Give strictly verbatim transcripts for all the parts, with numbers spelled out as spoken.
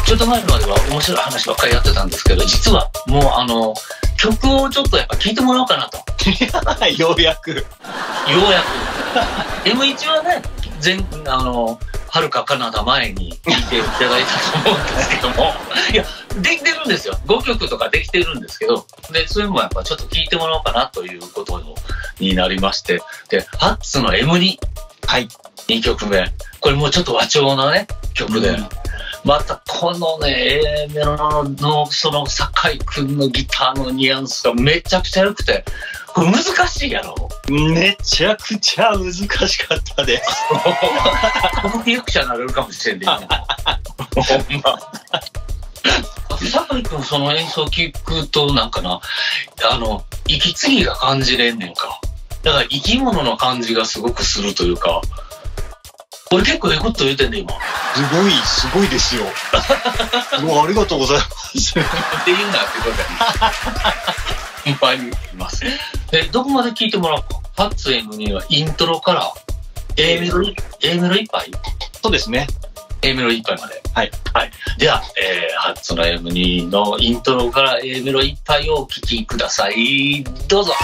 ちょっと前までは面白い話ばっかりやってたんですけど、実はもうあの曲をちょっとやっぱ聴いてもらおうかなと。 ようやく。ようやく。エムワン はね、全あの遥か彼方前に聴いていただいたと思うんですけども、いやできてるんですよ。ごきょくとかできてるんですけど、でそれもやっぱちょっと聴いてもらおうかなということになりまして、でハッツの エムツー、はい、にきょくめ、これもうちょっと和調なね曲で。うん、またこのね A メロのその酒井くんのギターのニュアンスがめちゃくちゃ良くて、これ難しいやろ。 めちゃくちゃ難しかったです。 僕ピクチャーになれるかもしれんで、ね、ほんま。酒井くんその演奏聞くとなんかな、あの息継ぎが感じれんねんか。だから生き物の感じがすごくするというか。俺結構ええこと言うてんね今。 すごいすごいですよ。もうありがとうございます。 って言うなってことに。いっぱい言います。え、どこまで聞いてもらおうか。ハッツ エムツー はイントロから A メロ A メロいっぱい。 そうですね。 A メロいっぱいまで。 はいはい。では、えー、ハッツの エムツー のイントロから A メロいっぱいをお聴きください。どうぞ。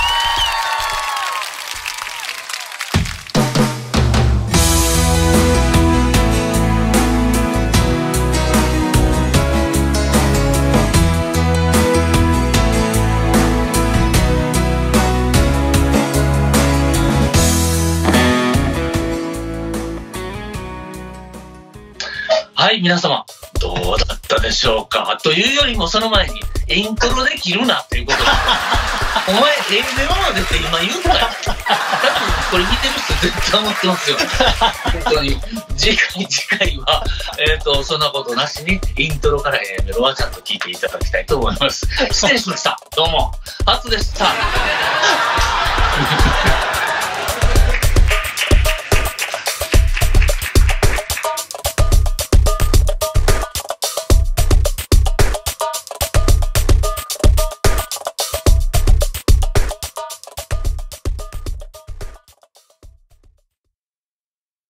はい、皆様、どうだったでしょうか。というよりも、その前に、イントロで切るなっていうことで。お前、A メロまでって今言ったよ。多分、これ見てる人絶対思ってますよ。本当に。次回、次回は、えっと、そんなことなしに、イントロから A メロはちゃんと聞いていただきたいと思います。失礼しました。どうも、ハツでした。